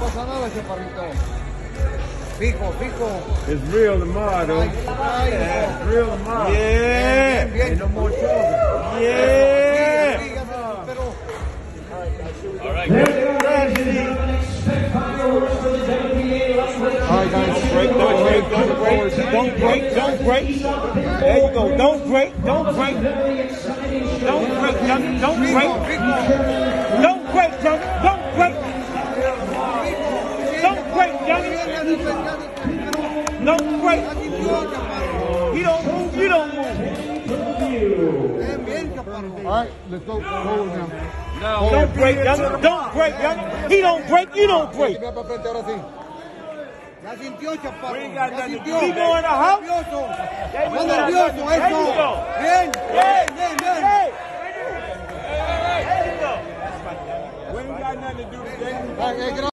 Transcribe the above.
pasa nada, chaparrito. Fijo, fijo. It's real tomorrow, though. Yeah, it's real tomorrow. Yeah. Bien, bien. Ain't no more trouble. Yeah. All right. All right, guys. Don't break. There you go. Don't break. Don't break, young. Don't break. Don't break, young. Don't break. Don't break, young. Don't break. You don't move. You don't move. All right, let's go forward now. Don't break, young. Don't break, young. He don't break. You don't break. Ya sintió, chaparro. We ain't got nothing to do. Keep going, Nervioso. Nervioso, eso. Bien, bien, bien, bien. We ain't got nothing to do today.